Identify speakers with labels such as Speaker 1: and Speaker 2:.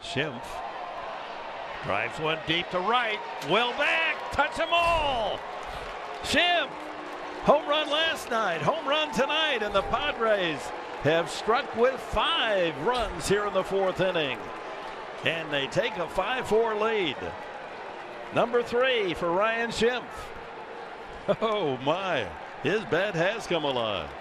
Speaker 1: Schimpf drives one deep to right. Well back. Touch them all. Schimpf. Home run last night. Home run tonight. And the Padres have struck with 5 runs here in the 4th inning. And they take a 5-4 lead. Number 3 for Ryan Schimpf. Oh my. His bat has come alive.